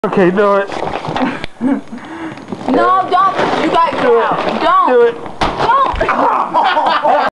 Okay, do it. No, don't. You got to get out. Don't. Do it. Don't.